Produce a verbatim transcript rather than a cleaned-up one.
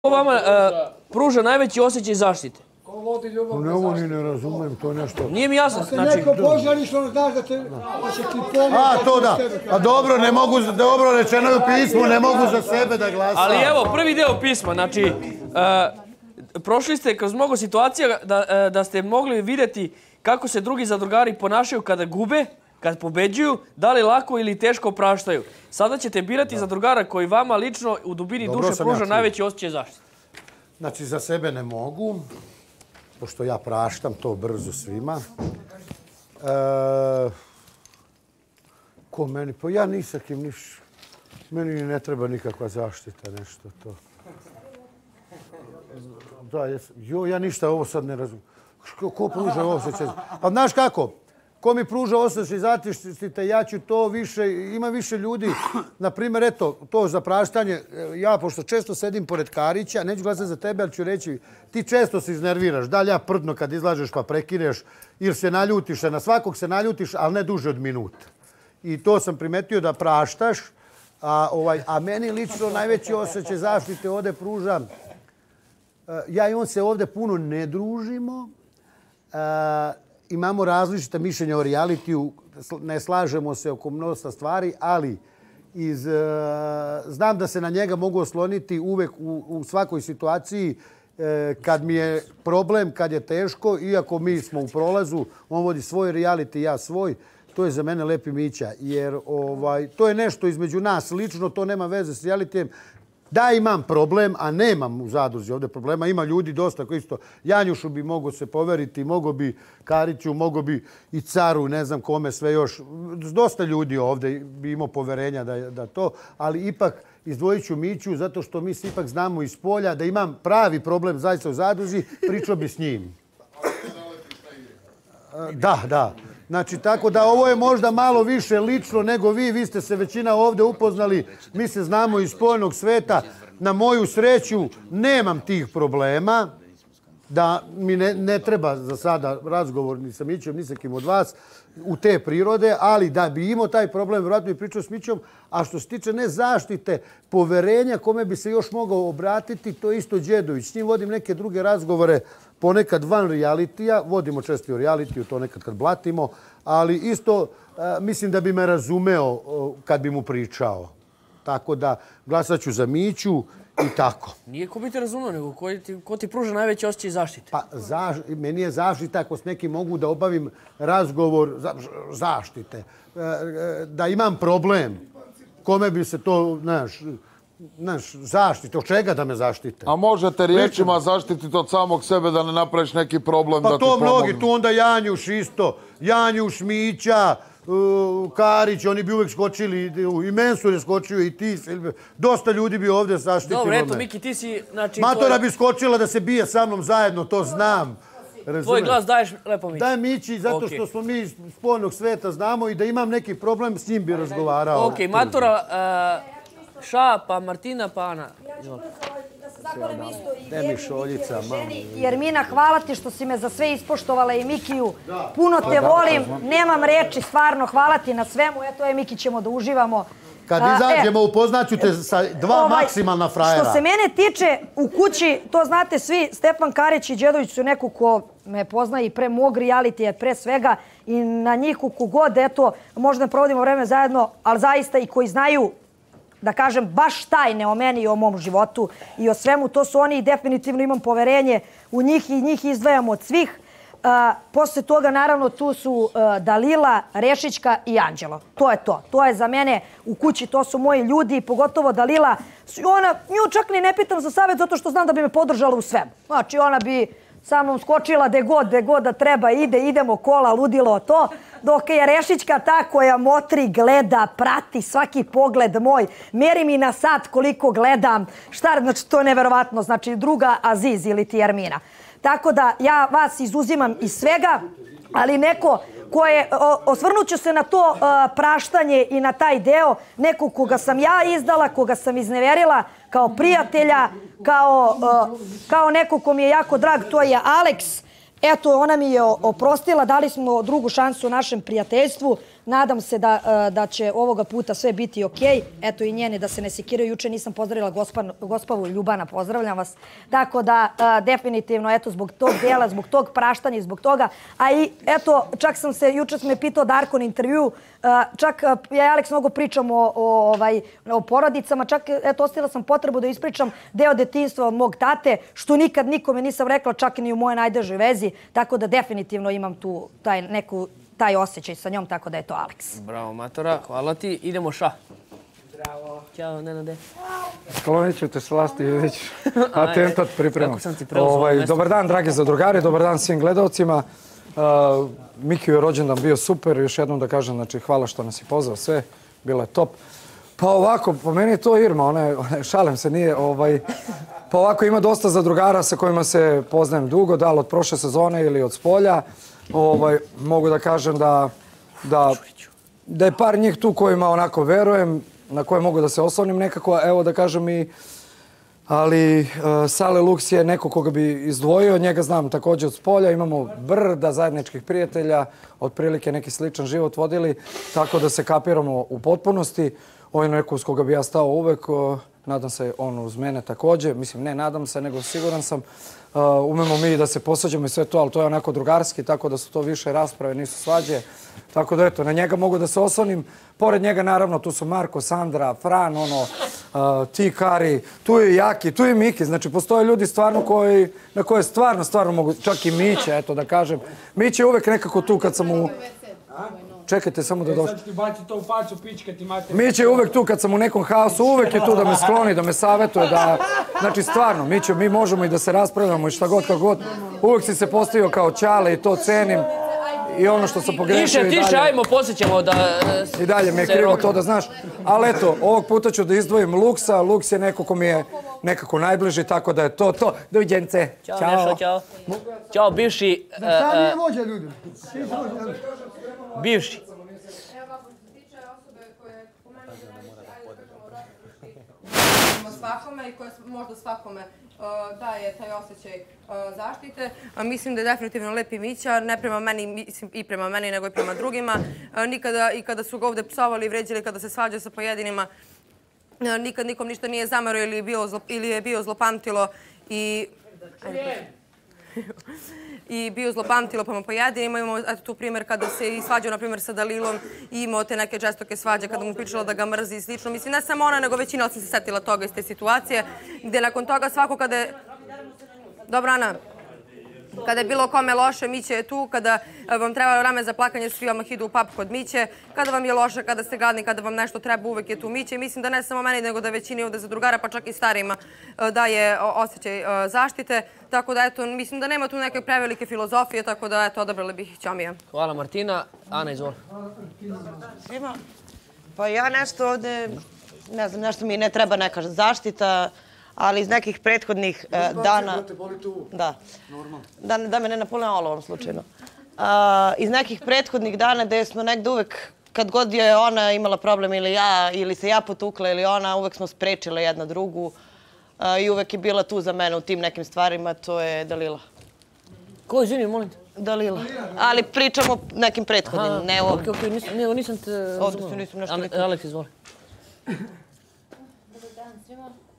vama pruža najveći osjećaj zaštite? Ne, ovo ni ne razumem, to nešto... Nije mi jasno, znači... Neko požariš, ono znaš da te... Da će ti pomoći... A, to da. A dobro, ne mogu, dobro rečeno je u pismu, ne mogu za sebe da glasam. Ali evo, prvi deo pisma, znači... Prošli ste kroz mnogo situacija da ste mogli vidjeti kako se drugi zadrugari ponašaju kada gube, kad pobeđuju, da li lako ili teško opraštaju. Sada ćete birati zadrugara koji vama lično u dubini duše pruža najveći osjećaj zaštite. Znači, za sebe ne mogu, pošto ja praštam to brzo svima. Ko meni? Pa ja ni sa kim niš... Meni ne treba nikakva zaštita, nešto to. Da, jo, ja ništa ovo sad ne razumijem. Ko pruža osjećaj? Pa znaš kako? Ko mi pruža osjećaj zaštite, ja ću to više, ima više ljudi. Naprimjer, eto, to za praštanje, ja pošto često sedim pored Karića, neću glasati za tebe, ali ću reći, ti često se iznerviraš, da li ja prdno kad izlažeš pa prekineš, ili se naljutiš, na svakog se naljutiš, ali ne duže od minuta. I to sam primetio da praštaš, a, ovaj, a meni lično najveći osjećaj zaštite ovdje pruža. Ja i on se ovdje puno ne družimo. Imamo različita mišljenja o realitiju, ne slažemo se oko mnogo stvari, ali iz, znam da se na njega mogu osloniti uvek u, u svakoj situaciji kad mi je problem, kad je teško, iako mi smo u prolazu, on vodi svoj reality, ja svoj, to je za mene Lepi Mića, jer ovaj, to je nešto između nas lično, to nema veze s realitijem. Da, imam problem, a nemam u zadruzi ovdje problema. Ima ljudi dosta koji isto... Janjušu bi mogo se poveriti, mogo bi Kariću, mogo bi i Caru, ne znam kome sve još. Dosta ljudi ovdje bi imao poverenja da, da to, ali ipak izdvojit ću Miću zato što mi se ipak znamo iz polja da imam pravi problem zaista u zadruzi, pričao bi s njim. Da, da. Znači, tako da ovo je možda malo više lično nego vi. Vi ste se većina ovdje upoznali. Mi se znamo iz spoljnog sveta. Na moju sreću nemam tih problema. Da mi ne, ne treba za sada razgovor ni sa Mićom, ni sa kim od vas u te prirode, ali da bi imao taj problem, vjerojatno bi pričao s Mićom. A što se tiče ne zaštite, poverenja kome bi se još mogao obratiti, to je isto Đedović. S njim vodim neke druge razgovore, ponekad van realitija, vodimo često i o realitiju, to nekad kad blatimo, ali isto mislim da bi me razumeo kad bi mu pričao. Tako da glasat ću za Miću i tako. Nije ko bi te razumeo, nego ko ti, ko ti pruža najveći osjećaj zaštite? Pa zaš, meni je zaštita ako s nekim mogu da obavim razgovor za, zaštite. Da imam problem, kome bi se to, znaš, Znaš, zaštite, od čega da me zaštite? A možete riječima zaštititi od samog sebe da ne napraviš neki problem da ti pomogu? Pa to mnogi, tu onda Janjuš isto. Janjuš, Mića, Karić, oni bi uvek skočili, i Mensur je skočio, i ti. Dosta ljudi bi ovdje zaštitilo me. Dobro, eto, Miki, ti si... Znači, Matora bi skočila da se bije sa mnom zajedno, to znam. Tvoj glas daješ Lepo Mići. Daj Mići, zato što smo mi iz spoljnog sveta znamo i da imam neki problem, s njim bi razgovarao. Ok, Matora... Ša, pa Martina, pa Ana. Da se zahvalim isto i Demi Šoljica, ženi Jermina, hvala ti što si me za sve ispoštovala i Mikiju. Puno te volim, nemam reči, stvarno, hvala ti na svemu. Eto je, Miki, ćemo da uživamo. Kad izađemo, upoznaću te sa dva maksimalna frajera. Što se mene tiče, u kući, to znate svi, Stefan Karić i Đedović su neko ko me poznaje i pre mog realitija, pre svega, i na njih kogod, eto, možda provodimo vreme zajedno, ali zaista i koji znaju, da kažem, baš tajne o meni i o mom životu i o svemu, to su oni i definitivno imam poverenje u njih i njih izdvajam od svih. Posle toga, naravno, tu su Dalila, Rešićka i Anđelo. To je to. To je za mene u kući, to su moji ljudi, pogotovo Dalila. Ona, nju čak ni ne pitam za savjet zato što znam da bi me podržala u svemu. Znači, ona bi sa mnom skočila gde god, gde god da treba, ide, idemo kola, ludilo to. Dok je Rešićka ta koja motri, gleda, prati svaki pogled moj. Meri mi na sat koliko gledam. Šta, znači, to je neverovatno. Znači, druga Aziz ili ti Jermina. Tako da ja vas izuzimam iz svega, ali neko koje, osvrnut ću se na to praštanje i na taj deo, neko koga sam ja izdala, koga sam izneverila kao prijatelja, kao, kao neko ko mi je jako drag, to je Aleks. Eto, ona mi je oprostila, dali smo drugu šansu našem prijateljstvu. Nadam se da, da će ovoga puta sve biti okej. Eto i njeni da se ne sekiraju. Juče nisam pozdravila gospavu Ljubana, pozdravljam vas. Tako da definitivno eto zbog tog dela, zbog tog praštanja i zbog toga. A i eto, čak sam se, juče sam me pitao Darko na intervju, čak ja i Aleks mnogo pričam o, o, ovaj, o porodicama, čak eto ostila sam potrebu da ispričam deo detinjstva od mog tate, što nikad nikome nisam rekla, čak i ni u mojoj najdežoj vezi, tako da definitivno imam tu taj neku taj osjećaj sa njom, tako da je to Aleks. Bravo, Matora, hvala ti. Idemo ša. Bravo. Ćao, Nenade. Sklonit ću te s vlasti, vidiš. Atentat pripremam. Kako sam ti preuzeo ovaj, mesto. Dobar dan, dragi zadrugari, dobar dan svim gledalcima. Uh, Mikiju je rođendan bio super, još jednom da kažem, znači, hvala što nas je pozvao sve, bilo je top. Pa ovako, po meni je to Irma, one, one, šalim se, nije, ovaj, pa ovako ima dosta zadrugara sa kojima se poznajem dugo, da li od prošle sezone ili od spolja. Ovaj, mogu da kažem da, da, da je par njih tu kojima onako verujem, na koje mogu da se oslonim nekako, evo da kažem i, ali uh, Sale Lux je neko koga bi izdvojio, njega znam također od spolja, imamo brda zajedničkih prijatelja, otprilike neki sličan život vodili, tako da se kapiramo u potpunosti. Ovo je neko uz koga bi ja stao uvek, uh, nadam se on uz mene također, mislim ne nadam se, nego siguran sam. Uh, umemo mi da se posvađamo i sve to, ali to je onako drugarski, tako da su to više rasprave, nisu svađe. Tako da eto, na njega mogu da se oslonim. Pored njega naravno tu su Marko, Sandra, Fran, ono, uh, ti Kari, tu je Jaki, tu je Miki. Znači postoje ljudi stvarno koji, na koje stvarno, stvarno mogu, čak i Miće, eto da kažem. Miće je uvek nekako tu kad sam u... Čekajte samo da dođe. Sad ti baci to u facu, pička ti mater. Miće je uvek tu kad sam u nekom haosu, uvek je tu da me skloni, da me savjetuje, da... Znači stvarno, Miće, mi možemo i da se raspravljamo i šta god, kako god. Uvek si se postavio kao Ćale i to cenim. I ono što sam pogrešio i dalje... Tiše, tiše, ajmo, posjećamo da... I dalje mi je krivo to da znaš. Ali eto, ovog puta ću da izdvojim Luksa. Luks je neko ko mi je nekako najbliži, tako da je to to. Doviđence. Ćao, Nešo, čao. Ćao, bivši... Šta nije vođa ljudi? Bivši. Evo, ako se tiče osobe koje po meni donesi, ajde da kažemo, roditelji svakome i koje možda svakome daje taj osjećaj zaštite. Mislim da je definitivno lepi Mića, ne prema meni, mislim i prema meni, nego i prema drugima. Nikada, i kada su ga ovde psovali i vređali, kada se svađa sa pojedinima, nikad nikom ništa nije zamerio ili je bio, zlo, ili je bio zlopamtilo i... i bio zlopamtilo prema pojedinima. Imamo eto, tu primjer kada se i svađao na primjer sa Dalilom i imao te neke žestoke svađe kada mu pričala da ga mrzi i slično. Mislim, ne samo ona, nego većina sam se setila toga iz te situacije, gdje nakon toga svako kada je... Dobro, Ana. Kada je bilo kome loše, Miće je tu. Kada vam treba rame za plakanje, svi vam idu u pub kod Miće. Kada vam je loše, kada ste gadni, kada vam nešto treba, uvek je tu Miće. Mislim da ne samo meni, nego da većini ovde za drugara, pa čak i starima daje osjećaj zaštite. Tako da, eto, mislim da nema tu neke prevelike filozofije, tako da, eto, odabrali bih Ćomija. Hvala, Martina. Ana, izvoli. Svima. Pa ja nešto ovde, ne znam, nešto mi ne treba neka zaštita, ali iz nekih prethodnih dana... Da. Da, da me ne napune olovom slučajno. A, iz nekih prethodnih dana gde smo negde uvek, kad god je ona imala problem ili ja, ili se ja potukla ili ona, uvek smo sprečile jedna drugu. A, I uvek je bila tu za mene u tim nekim stvarima, to je Dalila. Ko, izvini, molim te? Dalila. Ali pričamo o nekim prethodnim, ne o... Okej, okej, nisam te... Odnosno nisam nešto rekla. Aleks, izvoli. Dobar dan svima.